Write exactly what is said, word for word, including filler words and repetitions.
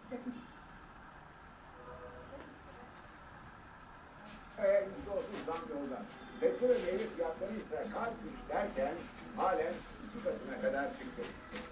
Ee, yüzde otuz zam yolda. Sebze ve meyve fiyatları ise kar kış derken halen iki katına kadar çıktı.